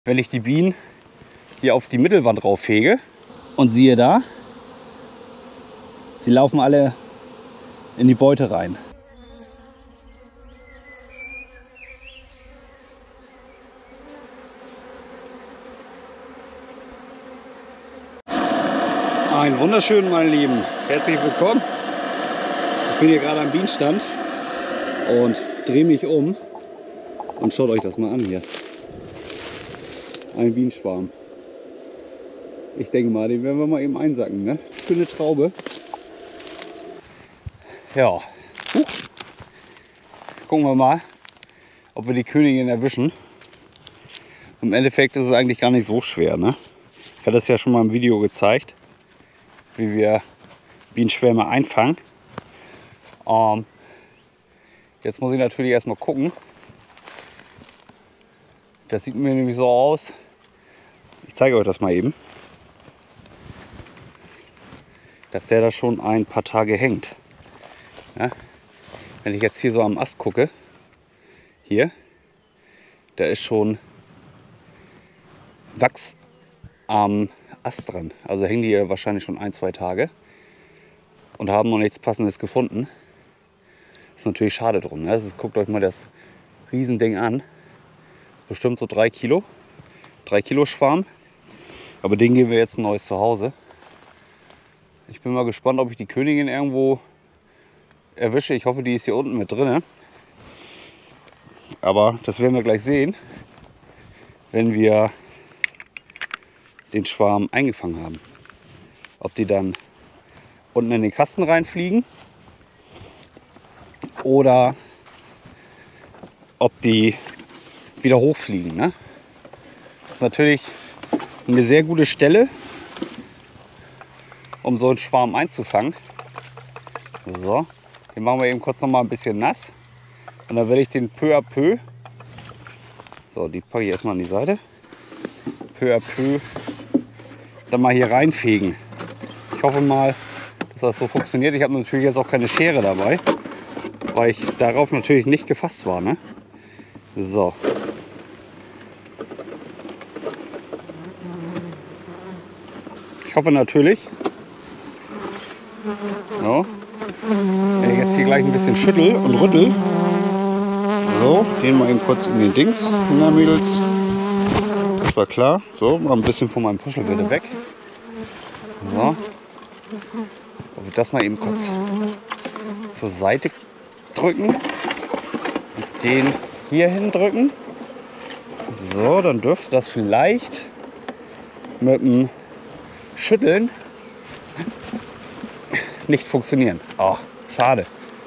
Wenn ich die Bienen hier auf die Mittelwand rauffege und siehe da, sie laufen alle in die Beute rein. Einen wunderschönen, meine Lieben, herzlich willkommen. Ich bin hier gerade am Bienenstand und drehe mich um und schaut euch das mal an hier. Ein Bienenschwarm. Ich denke mal, den werden wir mal eben einsacken, ne? Schöne Traube. Ja. Gucken wir mal, ob wir die Königin erwischen. Im Endeffekt ist es eigentlich gar nicht so schwer, ne? Ich hatte es ja schon mal im Video gezeigt, wie wir Bienenschwärme einfangen. Jetzt muss ich natürlich erstmal gucken. Das sieht mir nämlich so aus. Ich zeige euch das mal eben. Dass der da schon ein paar Tage hängt. Ja? Wenn ich jetzt hier so am Ast gucke, hier, da ist schon Wachs am Ast dran. Also hängen die hier wahrscheinlich schon 1-2 Tage und haben noch nichts Passendes gefunden. Ist natürlich schade drum. Ne? Also guckt euch mal das Riesending an. Bestimmt so 3 Kilo. 3 Kilo Schwarm. Aber den geben wir jetzt ein neues Zuhause. Ich bin mal gespannt, ob ich die Königin irgendwo erwische. Ich hoffe, die ist hier unten mit drin. Aber das werden wir gleich sehen, wenn wir den Schwarm eingefangen haben. Ob die dann unten in den Kasten reinfliegen oder ob die wieder hochfliegen. Ne? Das ist natürlich eine sehr gute Stelle, um so einen Schwarm einzufangen. So, den machen wir eben kurz noch mal ein bisschen nass und dann werde ich den peu à peu, so, die packe ich erstmal an die Seite, peu à peu dann mal hier reinfegen. Ich hoffe mal, dass das so funktioniert. Ich habe natürlich jetzt auch keine Schere dabei, weil ich darauf natürlich nicht gefasst war. Ne? So. Ich hoffe natürlich, so, wenn ich jetzt hier gleich ein bisschen schüttel und rüttel, so, gehen wir eben kurz in den Dings, na Mädels, das war klar, so, mal ein bisschen von meinem Puschel bitte weg, so, ob wir das mal eben kurz zur Seite drücken und den hier hin drücken, so, dann dürfte das vielleicht mit dem Schütteln nicht funktionieren. Oh, schade.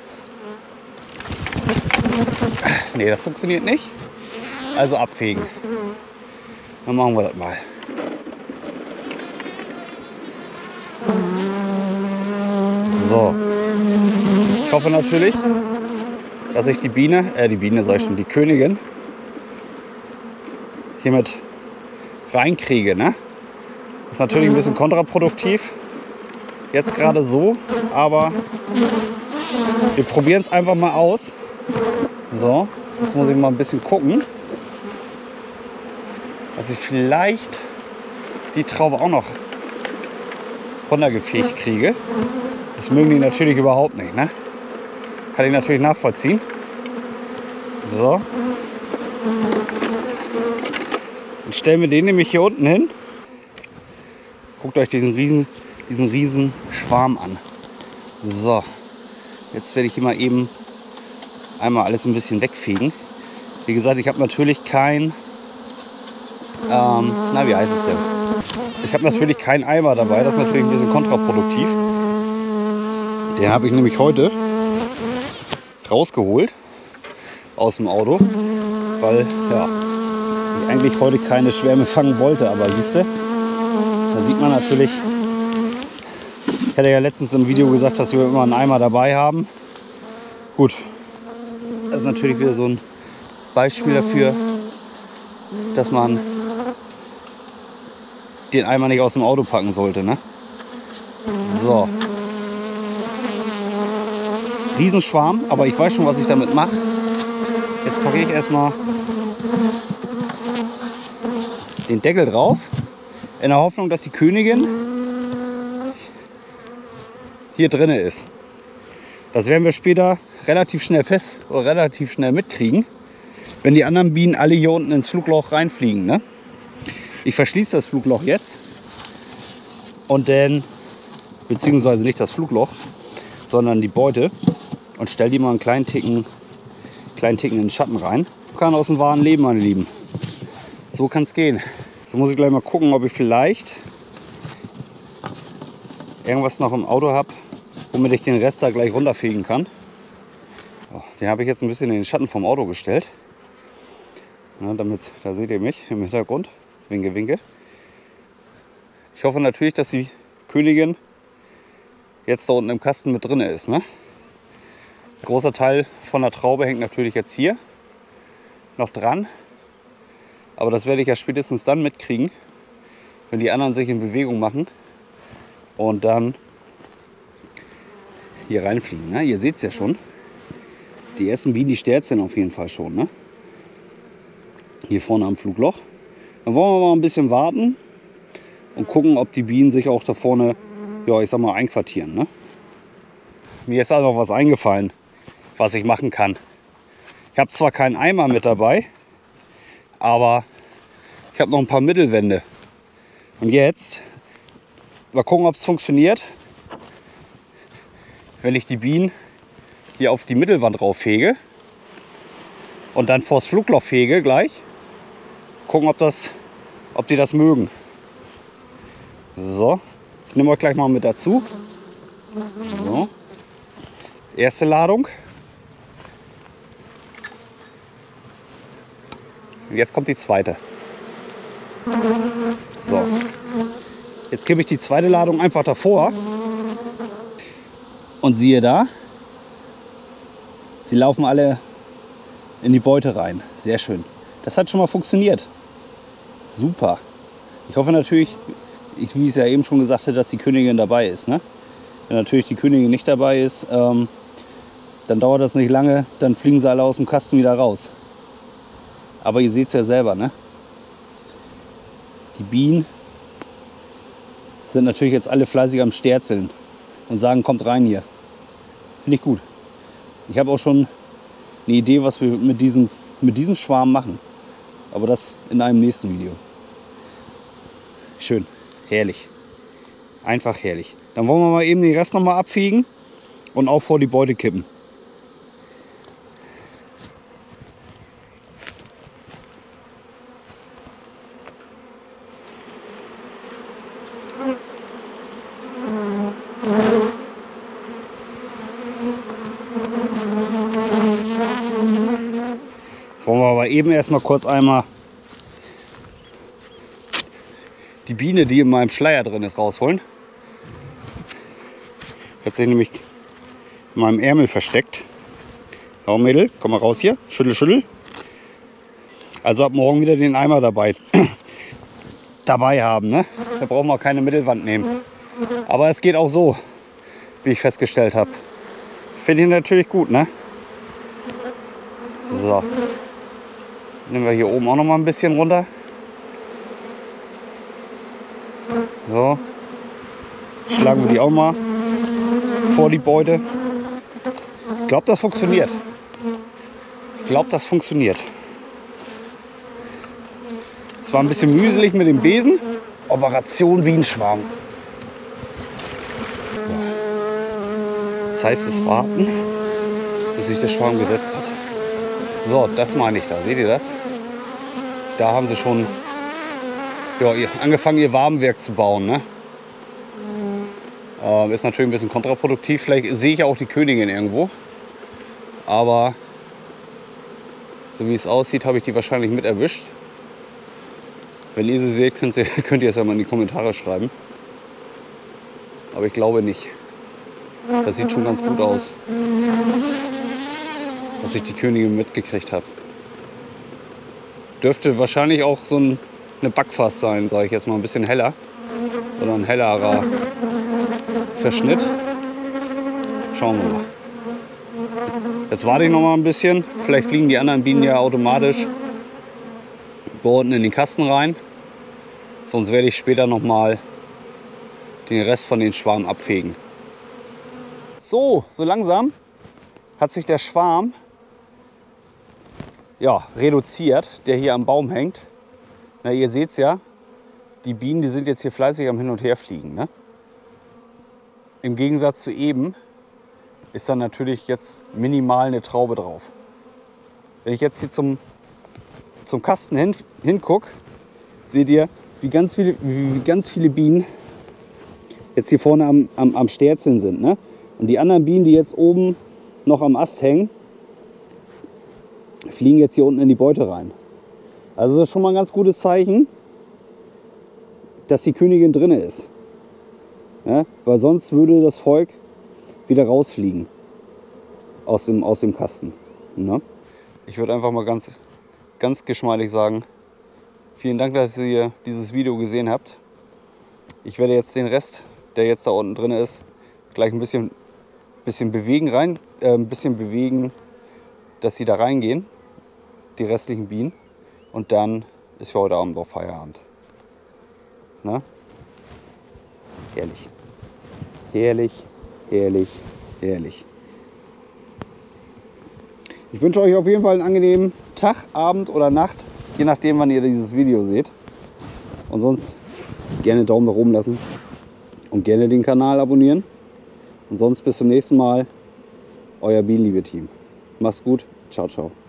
Nee, das funktioniert nicht. Also abfegen. Dann machen wir das mal. So. Ich hoffe natürlich, dass ich die die Königin hiermit reinkriege, ne? Ist natürlich ein bisschen kontraproduktiv, jetzt gerade so, aber wir probieren es einfach mal aus. So, jetzt muss ich mal ein bisschen gucken, dass ich vielleicht die Traube auch noch runtergefegt kriege. Das mögen die natürlich überhaupt nicht, ne? Kann ich natürlich nachvollziehen. So. Und stellen wir den nämlich hier unten hin. Guckt euch diesen riesen Schwarm an. So, jetzt werde ich hier mal eben einmal alles ein bisschen wegfegen. Wie gesagt, ich habe natürlich kein, wie heißt es denn? Ich habe natürlich keinen Eimer dabei, das ist natürlich ein bisschen kontraproduktiv. Den habe ich nämlich heute rausgeholt aus dem Auto, weil ja, ich eigentlich heute keine Schwärme fangen wollte, aber siehst du, da sieht man natürlich, ich hatte ja letztens im Video gesagt, dass wir immer einen Eimer dabei haben. Gut, das ist natürlich wieder so ein Beispiel dafür, dass man den Eimer nicht aus dem Auto packen sollte. Ne? So. Riesenschwarm, aber ich weiß schon, was ich damit mache. Jetzt packe ich erstmal den Deckel drauf, in der Hoffnung, dass die Königin hier drin ist. Das werden wir später relativ schnell oder relativ schnell mitkriegen, wenn die anderen Bienen alle hier unten ins Flugloch reinfliegen. Ne? Ich verschließe das Flugloch jetzt und dann, beziehungsweise nicht das Flugloch, sondern die Beute und stelle die mal einen kleinen Ticken in den Schatten rein. Kann aus dem wahren Leben, meine Lieben. So kann es gehen. So muss ich gleich mal gucken, ob ich vielleicht irgendwas noch im Auto habe, womit ich den Rest da gleich runterfegen kann. Den habe ich jetzt ein bisschen in den Schatten vom Auto gestellt. Ja, da seht ihr mich im Hintergrund. Winke, winke. Ich hoffe natürlich, dass die Königin jetzt da unten im Kasten mit drin ist. Ne? Ein großer Teil von der Traube hängt natürlich jetzt hier noch dran. Aber das werde ich ja spätestens dann mitkriegen, wenn die anderen sich in Bewegung machen und dann hier reinfliegen. Ne? Ihr seht es ja schon. Die ersten Bienen, die sterzen auf jeden Fall schon. Ne? Hier vorne am Flugloch. Dann wollen wir mal ein bisschen warten und gucken, ob die Bienen sich auch da vorne, ja, ich sag mal, einquartieren. Ne? Mir ist also noch was eingefallen, was ich machen kann. Ich habe zwar keinen Eimer mit dabei, aber ich habe noch ein paar Mittelwände. Und jetzt mal gucken, ob es funktioniert, wenn ich die Bienen hier auf die Mittelwand rauffege und dann vors Flugloch fege gleich. Gucken, ob die das mögen. So, ich nehme euch gleich mal mit dazu. So, erste Ladung. Und jetzt kommt die zweite. So, jetzt gebe ich die zweite Ladung einfach davor und siehe da, sie laufen alle in die Beute rein. Sehr schön. Das hat schon mal funktioniert. Super. Ich hoffe natürlich, wie ich es ja eben schon gesagt habe, dass die Königin dabei ist. Ne? Wenn natürlich die Königin nicht dabei ist, dann dauert das nicht lange, dann fliegen sie alle aus dem Kasten wieder raus. Aber ihr seht es ja selber, ne? Die Bienen sind natürlich jetzt alle fleißig am Sterzeln und sagen, kommt rein hier. Finde ich gut. Ich habe auch schon eine Idee, was wir mit diesem Schwarm machen. Aber das in einem nächsten Video. Schön, herrlich. Einfach herrlich. Dann wollen wir mal eben den Rest noch mal abfegen und auch vor die Beute kippen. Wollen wir aber eben erstmal kurz einmal die Biene, die in meinem Schleier drin ist, rausholen. Hat sich nämlich in meinem Ärmel versteckt. Hau Mädel, komm mal raus hier. Schüttel, schüttel. Also ab morgen wieder den Eimer dabei haben. Ne? Da brauchen wir keine Mittelwand nehmen. Aber es geht auch so, wie ich festgestellt habe. Finde ich natürlich gut, ne? So. Nehmen wir hier oben auch noch mal ein bisschen runter. So. Schlagen wir die auch mal vor die Beute. Ich glaube, das funktioniert. Es war ein bisschen mühselig mit dem Besen. Operation Bienenschwarm. Jetzt heißt es warten, bis sich der Schwarm gesetzt hat. So, das meine ich da. Seht ihr das? Da haben sie schon angefangen, ihr Wabenwerk zu bauen. Ne? Ist natürlich ein bisschen kontraproduktiv. Vielleicht sehe ich auch die Königin irgendwo. Aber so wie es aussieht, habe ich die wahrscheinlich mit erwischt. Wenn ihr sie seht, könnt ihr es ja mal in die Kommentare schreiben. Aber ich glaube nicht. Das sieht schon ganz gut aus, dass ich die Königin mitgekriegt habe. Dürfte wahrscheinlich auch so eine Backfass sein, sage ich jetzt mal, ein bisschen heller. Oder ein hellerer Verschnitt. Schauen wir mal. Jetzt warte ich noch mal ein bisschen. Vielleicht fliegen die anderen Bienen ja automatisch bei unten in den Kasten rein. Sonst werde ich später noch mal den Rest von den Schwarm abfegen. So langsam hat sich der Schwarm reduziert, der hier am Baum hängt. Na, ihr seht es ja, die Bienen, die sind jetzt hier fleißig am Hin- und Herfliegen. Ne? Im Gegensatz zu eben ist dann natürlich jetzt minimal eine Traube drauf. Wenn ich jetzt hier zum Kasten hingucke, seht ihr, wie ganz viele Bienen jetzt hier vorne am Sterzeln sind. Ne? Und die anderen Bienen, die jetzt oben noch am Ast hängen, fliegen jetzt hier unten in die Beute rein. Also das ist schon mal ein ganz gutes Zeichen, dass die Königin drin ist. Ja? Weil sonst würde das Volk wieder rausfliegen aus dem Kasten. Ne? Ich würde einfach mal ganz geschmeidig sagen, vielen Dank, dass ihr dieses Video gesehen habt. Ich werde jetzt den Rest, der jetzt da unten drin ist, gleich ein bisschen bewegen, dass sie da reingehen, die restlichen Bienen. Und dann ist für heute Abend auch Feierabend. Na? Herrlich. Herrlich, herrlich, herrlich. Ich wünsche euch auf jeden Fall einen angenehmen Tag, Abend oder Nacht, je nachdem, wann ihr dieses Video seht. Und sonst gerne Daumen nach oben lassen und gerne den Kanal abonnieren. Und sonst bis zum nächsten Mal, euer Bienenliebe-Team. Macht's gut, ciao, ciao.